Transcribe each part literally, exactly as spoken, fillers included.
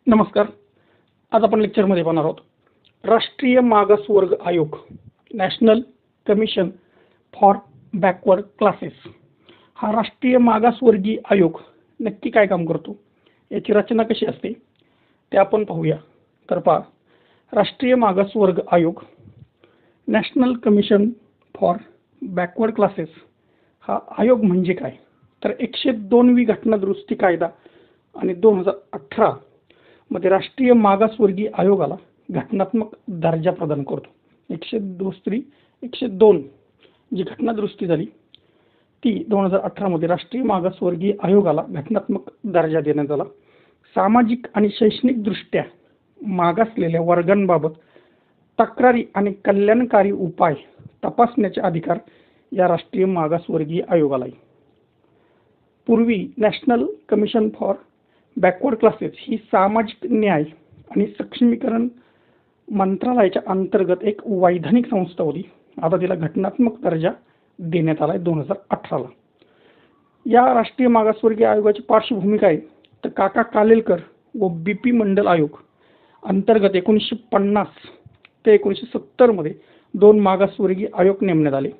नमस्कार. आज आपण लेक्चरमध्ये पाहणार आहोत राष्ट्रीय मागासवर्ग आयोग, national commission for backward classes. हा राष्ट्रीय मागासवर्गीय आयोग नक्की काय काम करतो, याची रचना कशी असते ते आपण पाहूया. तर पहा, राष्ट्रीय मागासवर्ग आयोग, national commission for backward classes हा आयोग म्हणजे काय, तर एकशे दोनवी घटना दुरुस्ती कायदा आणि दोन हजार अठरा मध्ये राष्ट्रीय मागासवर्गीय आयोगाला घटनात्मक दर्जा प्रदान करतो. एकशे दुसरी एकशे दोन जी घटना दुरुस्ती झाली ती दोन हजार अठरा मध्ये राष्ट्रीय मागासवर्गीय आयोगाला घटनात्मक दर्जा देण्यात आला. सामाजिक आणि शैक्षणिक दृष्ट्या मागासलेल्या वर्गांबाबत तक्रारी आणि कल्याणकारी उपाय तपासण्याचे अधिकार या राष्ट्रीय मागासवर्गीय आयोगाला आहे. पूर्वी national commission for backward classes ही सामाजिक न्याय आणि सक्षमीकरण मंत्रालयाच्या अंतर्गत एक वैधानिक संस्था होती. आता तिला घटनात्मक दर्जा देण्यात आला आहे दोन हजार अठराला. या राष्ट्रीय मागासवर्गीय आयोगाची पार्श्वभूमी काय, तर काका कालेलकर व बी पी मंडल आयोग अंतर्गत एकोणीसशे पन्नास ते एकोणीसशे सत्तर मध्ये दोन मागासवर्गीय आयोग नेमण्यात आले.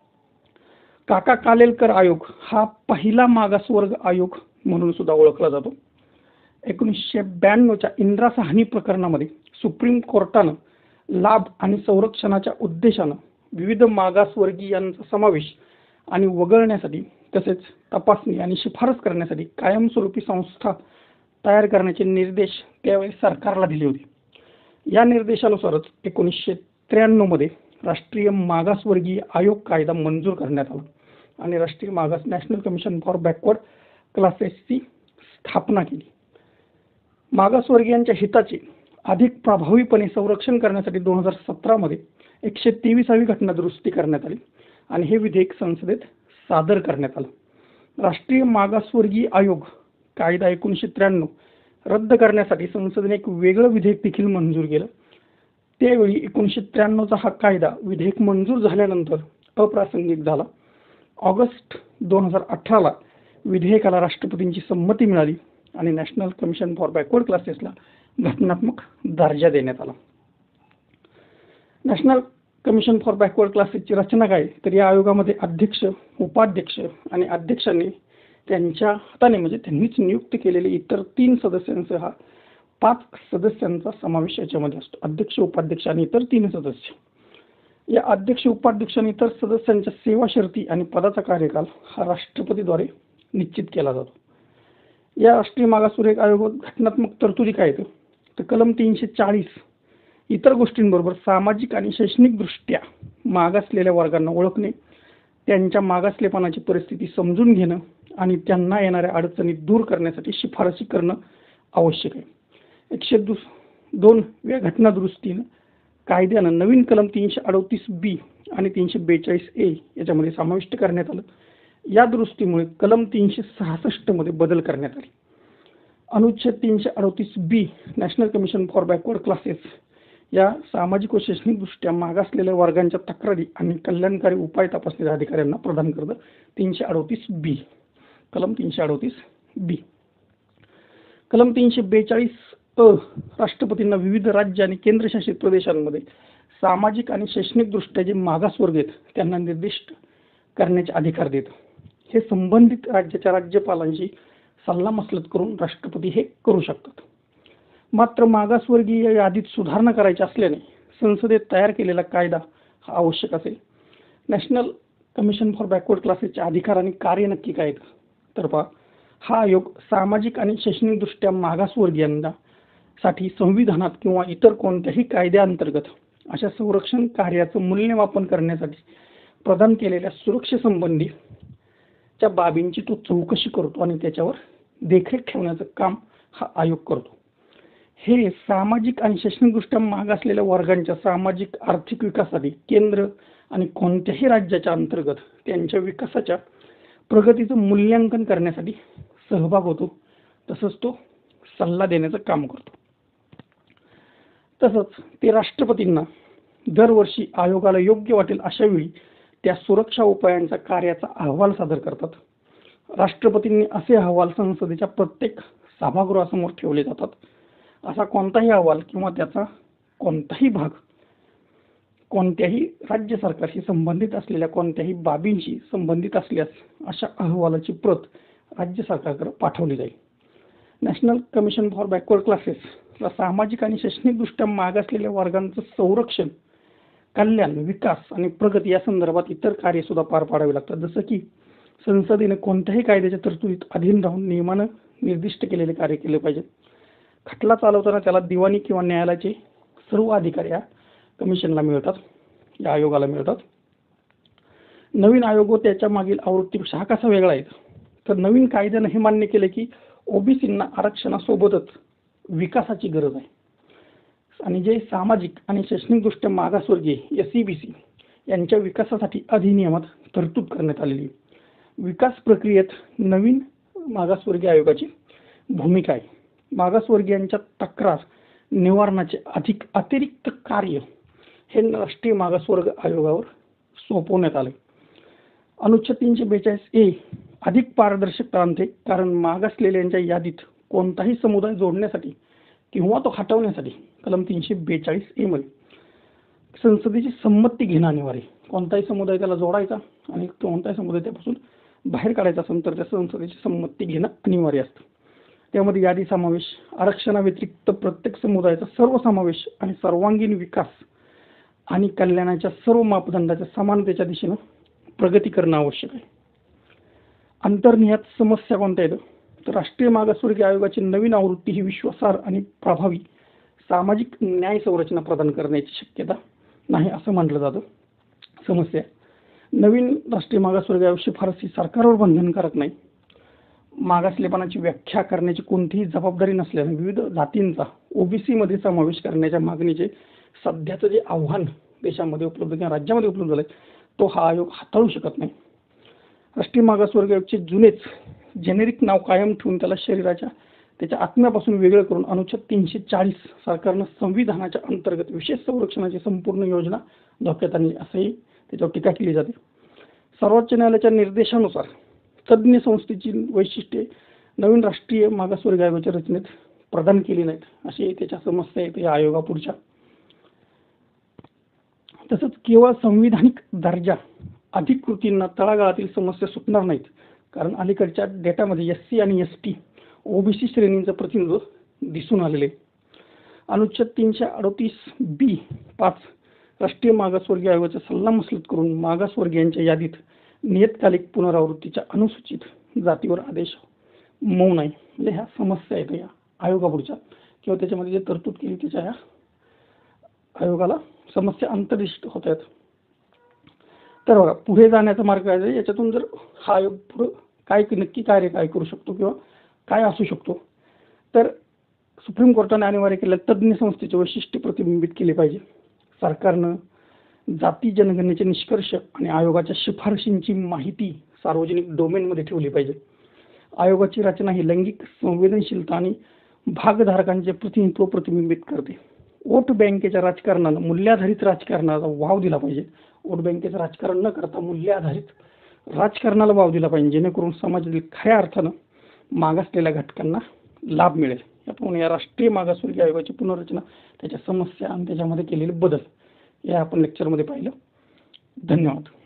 काका कालेलकर आयोग हा पहिला मागासवर्ग आयोग म्हणून सुद्धा ओळखला जातो. एकोणीसशे ब्याण्णवच्या इंदिरा साहनी प्रकरणामध्ये सुप्रीम कोर्टानं लाभ आणि संरक्षणाच्या उद्देशानं विविध मागासवर्गीयांचा समावेश आणि वगळण्यासाठी तसेच तपासणी आणि शिफारस करण्यासाठी कायमस्वरूपी संस्था तयार करण्याचे निर्देश त्यावेळी सरकारला दिले होते. या निर्देशानुसारच एकोणीसशे त्र्याण्णव मध्ये राष्ट्रीय मागासवर्गीय आयोग कायदा मंजूर करण्यात आला आणि राष्ट्रीय मागास नॅशनल कमिशन फॉर बॅकवर्ड क्लासेसची स्थापना केली. मागासवर्गीयांच्या हिताचे अधिक प्रभावीपणे संरक्षण करण्यासाठी दोन हजार सतरा मध्ये एकशे तेविसावी घटना दुरुस्ती करण्यात आली आणि हे विधेयक संसदेत सादर करण्यात आलं. राष्ट्रीय मागासवर्गीय आयोग कायदा एकोणीसशे त्र्याण्णव रद्द करण्यासाठी संसदेने एक वेगळं विधेयक देखील मंजूर केलं. त्यावेळी एकोणीसशे त्र्याण्णवचा हा कायदा विधेयक मंजूर झाल्यानंतर अप्रासंगिक झाला. ऑगस्ट दोन हजार अठराला विधेयकाला राष्ट्रपतींची संमती मिळाली आणि नॅशनल कमिशन फॉर बॅकवर्ड क्लासेसला घटनात्मक दर्जा देण्यात आला. नॅशनल कमिशन फॉर बॅकवर्ड क्लासेसची रचना काय, तर या आयोगामध्ये अध्यक्ष, उपाध्यक्ष आणि अध्यक्षांनी त्यांच्या हाताने म्हणजे त्यांनीच नियुक्त केलेले इतर तीन सदस्यांसह पाच सदस्यांचा समावेश याच्यामध्ये असतो. अध्यक्ष, उपाध्यक्ष आणि इतर तीन सदस्य. या अध्यक्ष, उपाध्यक्ष आणि इतर सदस्यांच्या सेवा शर्ती आणि पदाचा कार्यकाल हा राष्ट्रपतीद्वारे निश्चित केला जातो. या राष्ट्रीय मागासवर्ग आयोगात घटनात्मक तरतुदी काय आहेत, तर कलम तीनशे चाळीस इतर गोष्टींबरोबर सामाजिक आणि शैक्षणिक दृष्ट्या मागासलेल्या वर्गांना ओळखणे, त्यांच्या मागासलेपणाची परिस्थिती समजून घेणं आणि त्यांना येणाऱ्या अडचणी दूर करण्यासाठी शिफारसी करणं आवश्यक आहे. एकशे दु दोन व्या घटना दुरुस्तीनं कायद्यानं नवीन कलम तीनशे अडतीस बी आणि तीनशे बेचाळीस ए याच्यामध्ये समाविष्ट करण्यात आलं. या दुरुस्तीमुळे कलम तीनशे सहासष्ट मध्ये बदल करण्यात आले. अनुच्छेद तीनशे अडतीस B national commission for backward classes या सामाजिक व शैक्षणिक दृष्ट्या मागासलेल्या वर्गांच्या तक्रारी आणि कल्याणकारी उपाय तपासण्याच्या अधिकाऱ्यांना प्रदान करतं. तीनशे अडतीस बी कलम तीनशे अडतीस बी. कलम तीनशे बेचाळीस अ राष्ट्रपतींना विविध राज्य आणि केंद्रशासित प्रदेशांमध्ये सामाजिक आणि शैक्षणिक दृष्ट्या जे मागासवर्ग आहेत त्यांना निर्दिष्ट करण्याचे अधिकार देतं. हे संबंधित राज्याच्या राज्यपालांशी सल्लामसलत करून राष्ट्रपती हे करू शकतात. मात्र मागासवर्गीय यादीत सुधारणा करायची असल्याने संसदेत तयार केलेला कायदा हा आवश्यक असेल. नॅशनल कमिशन फॉर बॅकवर्ड क्लासेसचे अधिकार आणि कार्य नक्की काय आहेत, तर पहा, हा आयोग सामाजिक आणि शैक्षणिकदृष्ट्या मागासवर्गीयांना साठी संविधानात किंवा इतर कोणत्याही कायद्याअंतर्गत अशा संरक्षण कार्याचं मूल्यमापन करण्यासाठी प्रदान केलेल्या सुरक्षेसंबंधी च्या बाबींची तो चौकशी करतो आणि त्याच्यावर देखरेख ठेवण्याचं काम हा आयोग करतो. हे सामाजिक आणि शैक्षणिकदृष्ट्या मागासलेल्या वर्गांच्या सामाजिक आर्थिक विकासासाठी केंद्र आणि कोणत्याही राज्याच्या अंतर्गत त्यांच्या विकासाच्या प्रगतीचं मूल्यांकन करण्यासाठी सहभाग होतो. तसंच तो सल्ला देण्याचं काम करतो. तसंच ते राष्ट्रपतींना दरवर्षी आयोगाला योग्य वाटेल अशा वेळी त्या सुरक्षा उपायांचा कार्याचा अहवाल सादर करतात. राष्ट्रपतींनी असे अहवाल संसदेच्या प्रत्येक सभागृहासमोर ठेवले जातात असा कोणताही अहवाल किंवा त्याचा कोणताही भाग कोणत्याही राज्य सरकारशी संबंधित असलेल्या कोणत्याही बाबींशी संबंधित असल्यास अशा अहवालाची प्रत राज्य सरकारकडे पाठवली जाईल. नॅशनल कमिशन फॉर बॅकवर्ड क्लासेसला सामाजिक आणि शैक्षणिकदृष्ट्या मागासलेल्या वर्गांचं संरक्षण, कल्याण, विकास आणि प्रगती या संदर्भात इतर कार्य सुद्धा पार पाडावे लागतात. जसं की संसदेने कोणत्याही कायद्याच्या तरतुदीत अधीन राहून नियमानं निर्दिष्ट केलेले कार्य केले पाहिजे. खटला चालवताना त्याला दिवाणी किंवा न्यायालयाचे सर्व अधिकार या कमिशनला मिळतात, या आयोगाला मिळतात. नवीन आयोग व त्याच्या मागील आवृत्तीपेक्षा हा कसा वेगळा आहे, तर नवीन कायद्यानं हे मान्य केले की ओबीसींना आरक्षणासोबतच विकासाची गरज आहे आणि जे सामाजिक आणि शैक्षणिकदृष्ट्या मागासवर्गीय एस ई बी सी यांच्या विकासासाठी अधिनियमात तरतूद करण्यात आलेली. विकास प्रक्रियेत नवीन मागासवर्गीय आयोगाची भूमिका आहे. मागासवर्गीयांच्या तक्रार निवारणाचे अधिक अतिरिक्त कार्य हे राष्ट्रीय मागासवर्ग आयोगावर सोपवण्यात आले. अनुच्छेद तीनशे बेचाळीस ए अधिक पारदर्शकता आणते, कारण मागासलेल्यांच्या यादीत कोणताही समुदाय जोडण्यासाठी किंवा तो हटवण्यासाठी कलम तीनशे बेचाळीस ए मध्ये संसदेची संमती घेणं अनिवार्य आहे. कोणताही समुदाय त्याला जोडायचा आणि कोणताही समुदाय त्यापासून बाहेर काढायचा असेल तर त्या संसदेची संमती घेणं अनिवार्य असतं. त्यामध्ये यादी समावेश, आरक्षणाव्यतिरिक्त प्रत्येक समुदायाचा सर्व समावेश आणि सर्वांगीण विकास आणि कल्याणाच्या सर्व मापदंडाच्या समानतेच्या दिशेनं प्रगती करणं आवश्यक आहे. अंतर्निहित समस्या कोणत्या आहेत, तर राष्ट्रीय मागासवर्गीय आयोगाची नवीन आवृत्ती ही विश्वासार्ह आणि प्रभावी सामाजिक न्याय संरचना प्रदान करण्याची शक्यता नाही असं म्हटलं जातं. समस्या, नवीन राष्ट्रीय मागासवर्गीय आयोग शिफारसी सरकारवर बंधनकारक नाही. मागासलेपणाची व्याख्या करण्याची कोणतीही जबाबदारी नसल्याने विविध जातींचा ओबीसी मध्ये समावेश करण्याच्या मागणीचे सध्याचं जे आव्हान देशामध्ये उपलब्ध किंवा राज्यामध्ये उपलब्ध झालंय तो हा आयोग हाताळू शकत नाही. राष्ट्रीय मागासवर्गीय आयोगचे जुनेच जेनेरिक नाव कायम ठेवून त्याला शरीराच्या त्याच्या आत्म्यापासून वेगळं करून अनुच्छेद तीनशे चाळीस सरकारनं संविधानाच्या अंतर्गत विशेष संरक्षणाची संपूर्ण योजना धोक्यात आणली असंही त्याच्यावर टीका केली जाते. सर्वोच्च न्यायालयाच्या निर्देशानुसार तज्ज्ञ संस्थेची वैशिष्ट्ये नवीन राष्ट्रीय मागासवर्गीय आयोगाच्या रचनेत प्रदान केली नाहीत अशी त्याच्या समस्या आहेत या आयोगापुढच्या. तसंच केवळ संविधानिक दर्जा अधिकृतींना तळागाळातील समस्या सुटणार नाहीत, कारण अलीकडच्या डेटामध्ये एस सी आणि एस टी ओबीसी श्रेणींचं प्रतिनिधित्व दिसून आलेले. अनुच्छेद तीनशे अडतीस बी पाच राष्ट्रीय मागासवर्गीय आयोगाचा सल्लामसलत करून मागासवर्गीयांच्या यादीत नियतकालिक पुनरावृत्तीच्या अनुसूचित जातीवर आदेश मौन आहे. म्हणजे ह्या समस्या आहेत या आयोगापुढच्या किंवा त्याच्यामध्ये जे तरतूद केली त्याच्या ह्या आयोगाला समस्या अंतर्दिष्ट होत आहेत. तर बघा पुढे जाण्याचा मार्ग काय आहे, याच्यातून जर हा आयोग पुढे काय नक्की कार्य काय करू शकतो किंवा काय असू शकतो, तर सुप्रीम कोर्टाने अनिवार्य केलेल्या तज्ज्ञ संस्थेचे वैशिष्ट्य प्रतिबिंबित केले पाहिजे. सरकारनं जाती जनगणनेचे निष्कर्ष आणि आयोगाच्या शिफारशींची माहिती सार्वजनिक डोमेनमध्ये ठेवली पाहिजे. आयोगाची रचना ही लैंगिक संवेदनशीलता आणि भागधारकांचे प्रतिनिधित्व प्रतिबिंबित करते. वोट बँकेच्या राजकारणानं मूल्याधारित राजकारणाला वाव दिला पाहिजे. वोट बँकेचं राजकारण न करता मूल्याधारित राजकारणाला वाव दिला पाहिजे, जेणेकरून समाजातील खऱ्या अर्थानं मागासलेल्या घटकांना लाभ मिळेल. याप्रमाणे या राष्ट्रीय मागासवर्गीय आयोगाची पुनर्रचना, त्याच्या समस्या आणि त्याच्यामध्ये केलेले बदल हे आपण लेक्चरमध्ये पाहिलं. धन्यवाद.